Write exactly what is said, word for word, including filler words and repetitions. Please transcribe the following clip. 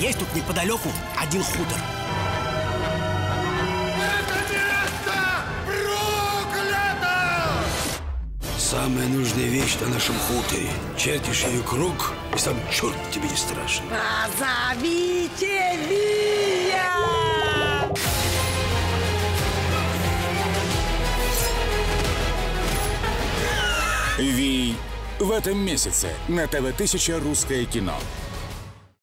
Есть тут неподалеку один хутор. Это место проклято! Самая нужная вещь на нашем хуторе. Чертишь ее круг, и сам черт тебе не страшен. Позовите Вия! Вий в этом месяце на ТВ тысяча русское кино.